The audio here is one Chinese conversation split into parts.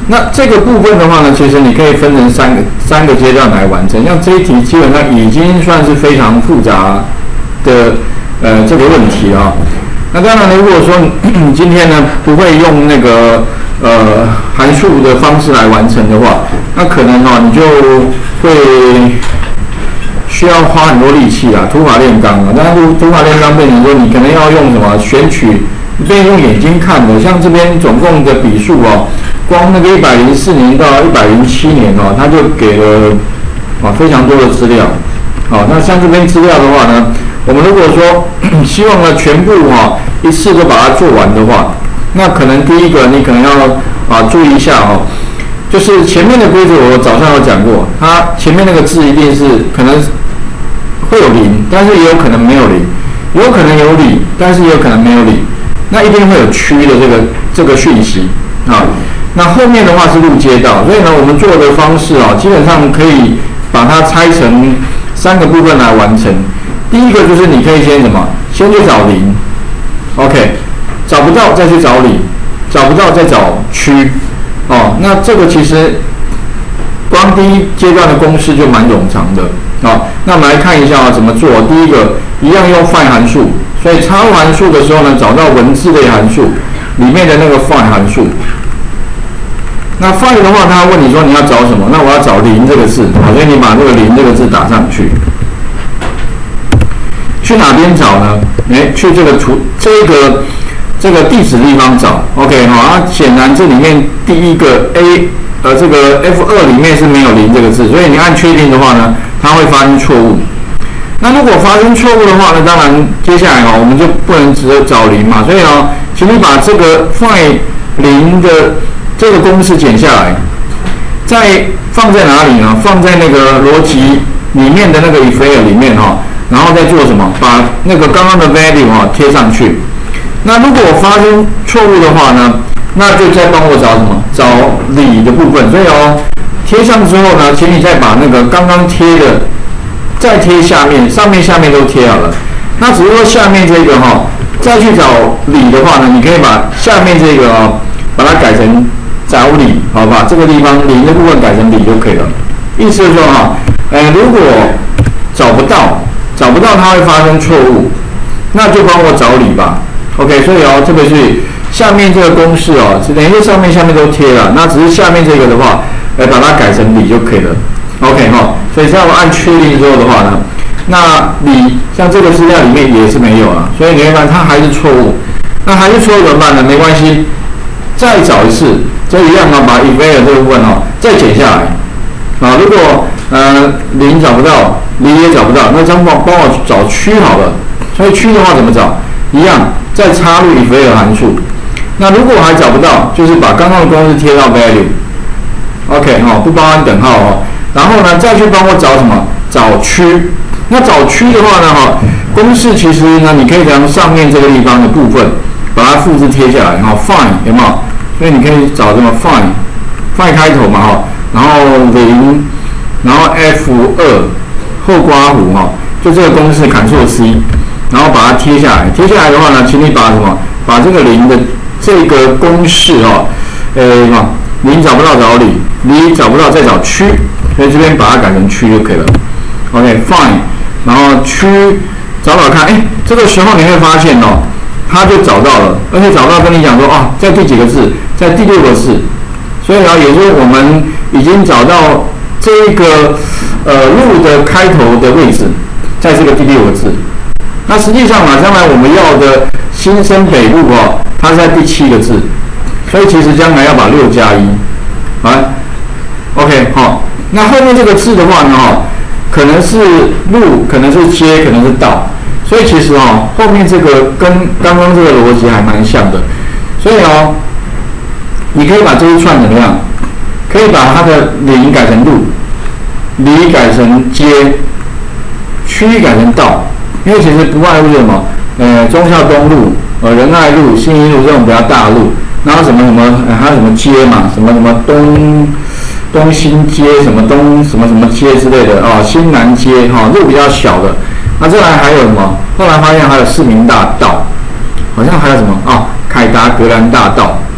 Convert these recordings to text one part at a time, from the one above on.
那这个部分的话呢，其实你可以分成三个阶段来完成。像这一题基本上已经算是非常复杂的这个问题啊。那当然，如果说你今天呢不会用那个函数的方式来完成的话，那可能你就会需要花很多力气啊，土法炼钢啊。但是土法炼钢变成说你可能要用什么选取，你可以用眼睛看的。像这边总共的笔数光那个104年到107年它就给了非常多的资料。好，那像这边资料的话呢，我们如果说希望呢全部一次都把它做完的话，那可能第一个你可能要注意一下就是前面的规则我早上有讲过，它前面那个字一定是可能会有零，但是也有可能没有零，有可能有理，但是也有可能没有理，那一定会有区的这个讯息啊。那后面的话是路接到，所以呢我们做的方式基本上可以把它拆成3个部分来完成。第一个就是你可以先先去找零 ，OK， 找不到再去找理，找不到再找区，那这个其实光第一阶段的公式就蛮冗长的那我们来看一下怎么做。第一个一样用 find 函数，所以插入函数的时候呢，找到文字类函数里面的那个 find 函数。那 find 的话，他问你说你要找什么？那我要找零这个字，所以你把这个零这个字打上去。去哪边找呢？去这个地址地方找 ，OK 显然这里面第一个 A， 这个 F2 里面是没有零这个字，所以你按确定的话呢，它会发生错误。那如果发生错误的话呢，当然接下来我们就不能只找零嘛，所以请你把这个 find 零的这个公式剪下来，再放在哪里呢？放在那个逻辑里面的那个 if else 里面然后再做什么？把那个刚刚的 value 贴上去。那如果发生错误的话呢，那就再帮我找什么？找理的部分。所以贴上之后呢，请你再把那个刚刚贴的再贴下面，上面下面都贴好了。那只是说下面这个再去找理的话呢，你可以把下面这个把它改成找理，好吧？这个地方零的部分改成理就可以了。意思是说如果找不到它会发生错误，那就帮我找理吧。OK， 所以特别是下面这个公式等于说上面下面都贴了，那只是下面这个的话，把它改成理就可以了。OK 所以这样按确定之后的话呢，那理像这个资料里面也是没有啊，所以你会发现它还是错误。那还是错误怎么办呢？没关系，再找一次，这一样把 if else 这个部分再剪下来如果零找不到，理也找不到，那这样帮我找区好了。所以区的话怎么找？一样再插入 if else 函数。那如果还找不到，就是把刚刚的公式贴到 value。OK 不包含等号然后呢再去帮我找什么？找区。那找区的话呢公式其实呢你可以从上面这个地方的部分把它复制贴下来find 有没有？所以你可以找什么 find 开头嘛然后0，然后 F2 后括弧就这个公式 Ctrl+C， 然后把它贴下来。贴下来的话呢，请你把什么？把这个零的这个公式零找不到找理，理找不到再找区，所以这边把它改成区就可以了。OK find， 然后区找看，这个时候你会发现它就找到了，而且找到跟你讲说在第几个字，在第6个字，所以也就是我们已经找到这个路的开头的位置，在这个第6个字。那实际上将来我们要的新生北路它是在第7个字，所以其实将来要把6加1，OK 那后面这个字的话呢可能是路，可能是街，可能是道。所以其实后面这个跟刚刚这个逻辑还蛮像的，所以你可以把这一串怎么样？可以把它的零改成路，里改成街，区改成道，因为其实不外乎是什么？忠孝东路、仁爱路、信义路这种比较大路，然后什么还有什么街嘛，什么东兴街，什么东什么什么街之类的新南街路比较小的。那再来还有什么？后来发现还有市民大道，好像还有什么凯达格兰大道，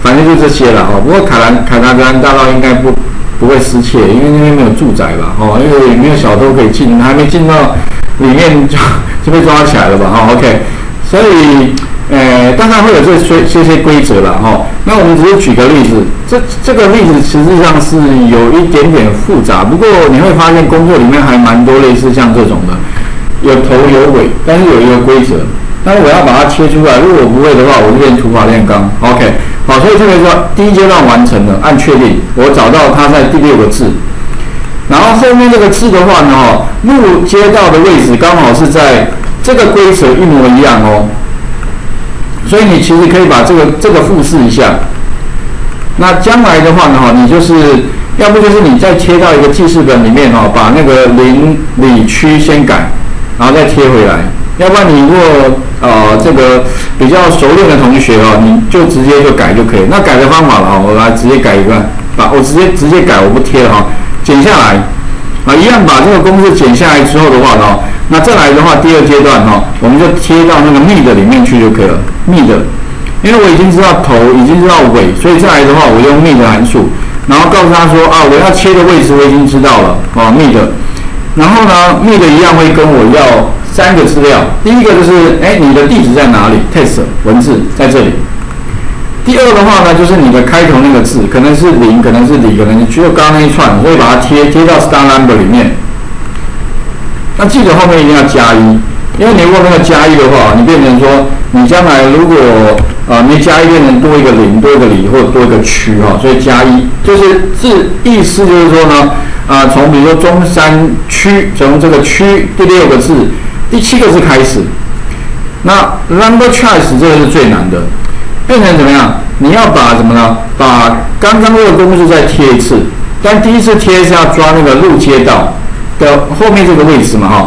反正就这些了哈。不过凯达格兰大道应该不会失窃，因为那边没有住宅吧，哦，因为没有小偷可以进，还没进到里面就被抓起来了吧，哈 ，OK， 所以大概会有这些规则了哈。那我们只是举个例子，这个例子实际上是有一点点复杂，不过你会发现工作里面还蛮多类似像这种的，有头有尾，但是有一个规则。但是我要把它切出来，如果我不会的话，我就变土法炼钢 ，OK。好，所以这个说第一阶段完成了，按确定，我找到它在第6个字，然后后面这个字的话呢，路接道的位置刚好是在这个规则一模一样哦，所以你其实可以把这个复制一下。那将来的话呢，你就是要不就是你再贴到一个记事本里面哦，把那个邻里区先改，然后再贴回来。要不然你如果这个比较熟练的同学哦，你就直接就改就可以。那改的方法了我来直接改一个，我直接改，我不贴了哈，剪下来一样把这个公式剪下来之后的话呢，那再来的话第2阶段我们就贴到那个 mid 里面去就可以了 mid， 因为我已经知道头，已经知道尾，所以再来的话我用 mid 函数，然后告诉他说我要切的位置我已经知道了mid， 然后呢 mid 一样会跟我要3个资料，第一个就是你的地址在哪里 ，text 文字在这里。第2的话呢，就是你的开头那个字，可能是0，可能是里，可能是就刚刚那一串，所以把它贴到 star number 里面。那记得后面一定要加1，因为你如果那个加1的话，你变成说你将来如果没加1变成多一个0，多一个里或者多一个区所以加1就是意思就是说呢，从比如说中山区，从这个区第6个字。第7个字开始，那 number choice 这个是最难的，变成怎么样？你要把什么呢？把刚刚这个公式再贴一次，但第一次贴是要抓那个路街道的后面这个位置嘛，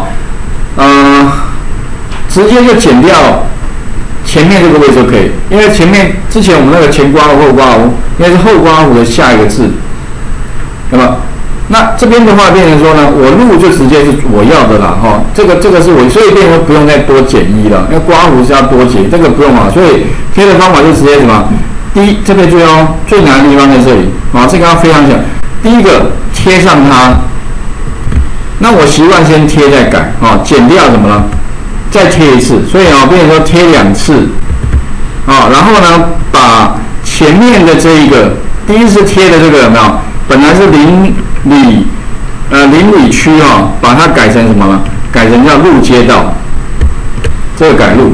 直接就剪掉前面这个位置就可以，因为之前我们那个前括弧后括弧应该是后括弧的下一个字，那么。那这边的话变成说呢，我路就直接是我要的啦，这个是我，所以变成不用再多减1了，因为括弧是要多减，这个不用嘛，所以贴的方法就直接什么，这边最难的地方在这里，这个要非常小，第一个贴上它，那我习惯先贴再改，剪掉什么呢？再贴一次，所以变成说贴2次，然后呢把前面的这一个第一次贴的这个有没有？本来是邻里区把它改成什么呢？改成叫路街道，这个改路，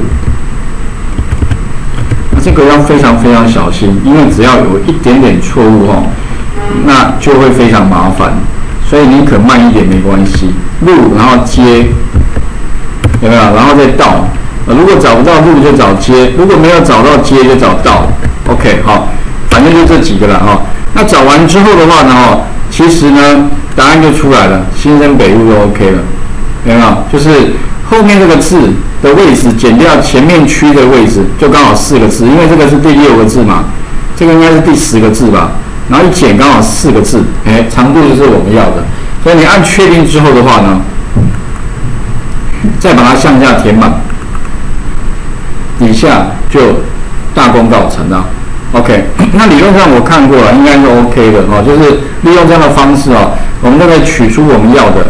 这个要非常非常小心，因为只要有一点点错误那就会非常麻烦，所以宁可慢一点没关系。路然后街，有没有？然后再道，如果找不到路就找街，如果没有找到街就找道。OK 反正就这几个了那找完之后的话呢其实呢答案就出来了，新生北路就 OK 了，有没有？就是后面这个字的位置减掉前面区的位置，就刚好4个字，因为这个是第6个字嘛，这个应该是第10个字吧，然后一减刚好4个字，长度就是我们要的，所以你按确定之后的话呢，再把它向下填满，底下就大功告成了。OK， 那理论上我看过了，应该是 OK 的就是利用这样的方式我们就可以取出我们要的。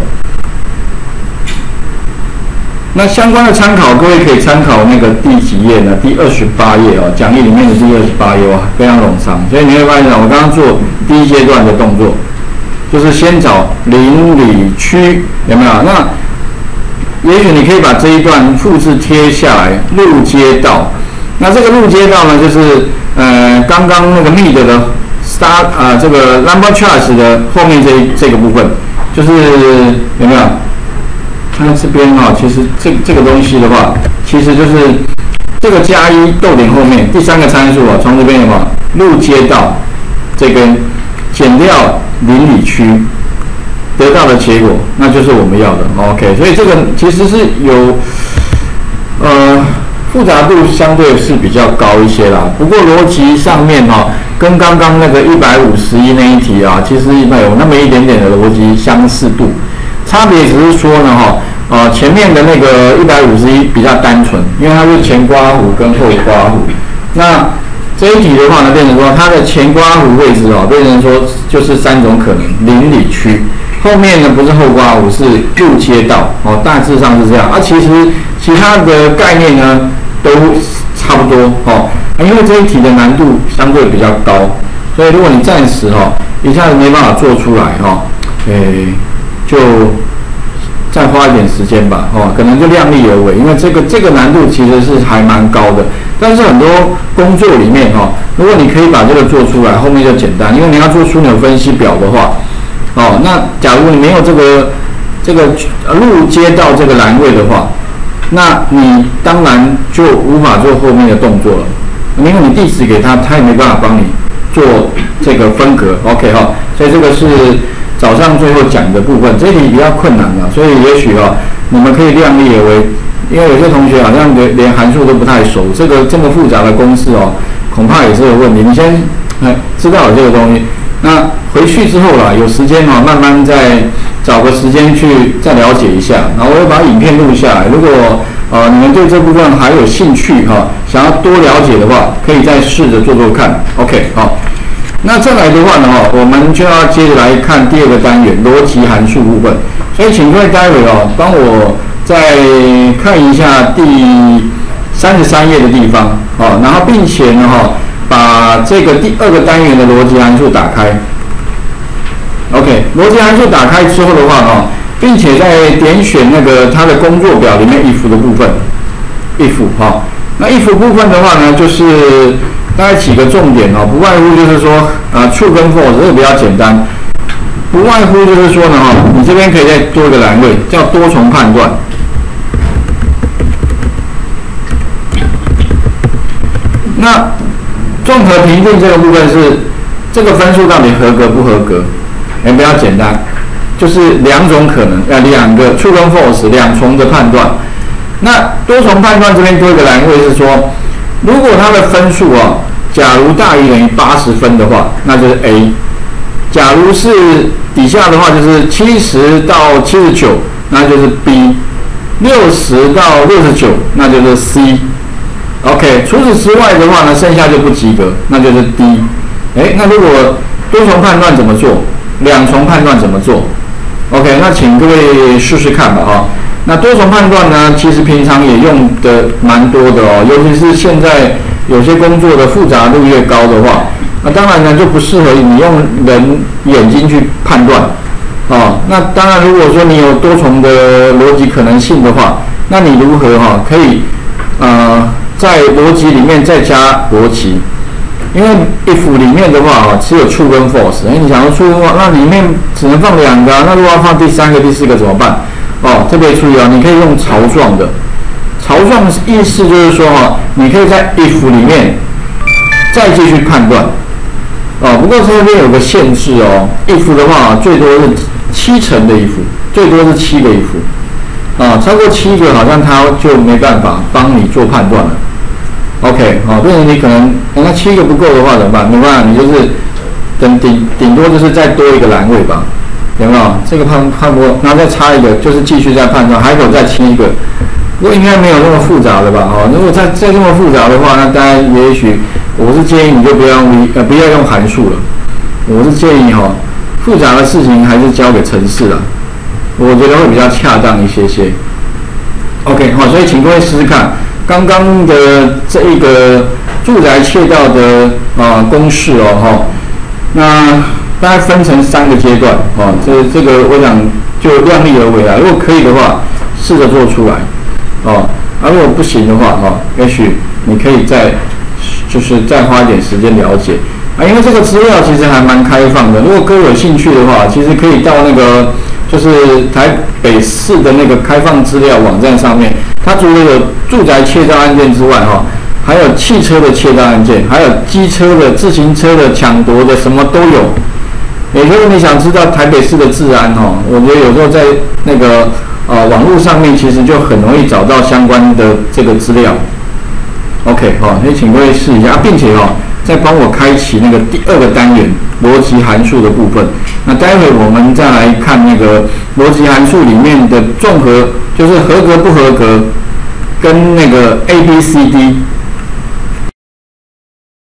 那相关的参考，各位可以参考那个第几页呢？第28页讲义里面的第28页非常冗长，所以你会发现我刚刚做第1阶段的动作，就是先找邻里区，有没有？那也许你可以把这一段复制贴下来，路街道。那这个路街道呢，就是刚刚那个 mid 的 star 这个 number choice 的后面这个部分，就是有没有？看这边其实这个东西的话，其实就是这个加1逗点后面第3个参数从这边有没有？路街道这边减掉邻里区，得到的结果那就是我们要的 OK， 所以这个其实是有复杂度相对是比较高一些啦，不过逻辑上面跟刚刚那个151那一题其实有那么一点点的逻辑相似度，差别只是说呢前面的那个151比较单纯，因为它是前括弧跟后括弧，那这一题的话呢，变成说它的前刮弧位置哦，变成说就是3种可能：邻里区，后面呢不是后刮弧，是路街道哦，大致上是这样。其实其他的概念呢都差不多哦，因为这一题的难度相对比较高，所以如果你暂时一下子没办法做出来就再花一点时间吧可能就量力而为，因为这个难度其实是还蛮高的。但是很多工作里面如果你可以把这个做出来，后面就简单，因为你要做枢纽分析表的话那假如你没有这个路街道这个栏位的话，那你当然就无法做后面的动作了，因为你地址给他也没办法帮你做这个分隔 ，OK 所以这个是早上最后讲的部分，这一题比较困难了，所以也许你们可以量力而为，因为有些同学好像连函数都不太熟，这么复杂的公式恐怕也是有问题。你先知道有这个东西，那回去之后啦，有时间慢慢再找个时间去再了解一下，然后我会把影片录下来。如果你们对这部分还有兴趣想要多了解的话，可以再试着做看 ，OK 那再来的话呢我们就要接着来看第2个单元逻辑函数部分。所以请各位待会帮我再看一下第33页的地方然后并且呢把这个第2个单元的逻辑函数打开。OK， 逻辑函数打开之后的话并且再点选那个它的工作表里面 if 的部分 ，if 那 if 部分的话呢，就是大概几个重点不外乎就是说true 跟 false 这个比较简单，不外乎就是说呢你这边可以再多一个栏位叫多重判断。那综合评定这个部分是这个分数到底合格不合格？比较简单，就是2种可能，2个 true 跟 false 2重的判断。那多重判断这边多一个栏位是说，如果它的分数假如大于等于80分的话，那就是 A； 假如是底下的话，就是70到79，那就是 B；60到69，那就是 C。OK， 除此之外的话呢，剩下就不及格，那就是 D。那如果多重判断怎么做？2重判断怎么做 ？OK， 那请各位试试看吧那多重判断呢，其实平常也用的蛮多的尤其是现在有些工作的复杂度越高的话，那当然呢就不适合你用人眼睛去判断那当然，如果说你有多重的逻辑可能性的话，那你如何可以在逻辑里面再加逻辑？因为 if 里面的话只有 true 跟 false， 你想要 true 的话，那里面只能放2个那如果要放第3个、第4个怎么办？特别注意你可以用槽状的。槽状意思就是说你可以在 if 里面再继续判断不过这边有个限制if 的话最多是7成的 if， 最多是7个 if超过7个好像它就没办法帮你做判断了。OK， 变成你可能那7个不够的话怎么办？没办法，你就是顶多就是再多一个栏位吧，有没有？这个判断，然后再插一个，就是继续再判断，还有再7个。不过应该没有那么复杂的吧？如果再这么复杂的话，那当然也许我是建议你就不要用函数了。我是建议复杂的事情还是交给程式了，我觉得会比较恰当一些。OK， 所以请各位试试看。刚刚的这一个住宅窃盗的公式那大概分成3个阶段这个我想就量力而为如果可以的话，试着做出来如果不行的话也许你可以再花一点时间了解因为这个资料其实还蛮开放的。如果各位有兴趣的话，其实可以到那个就是台北市的那个开放资料网站上面。它除了有住宅窃盗案件之外还有汽车的窃盗案件，还有机车的、自行车的、抢夺的，什么都有。也就是你想知道台北市的治安我觉得有时候在那个网络上面其实就很容易找到相关的这个资料。OK 所以请各位试一下并且再帮我开启那个第2个单元逻辑函数的部分。那待会我们再来看那个逻辑函数里面的综合，就是合格不合格跟那个 A B C D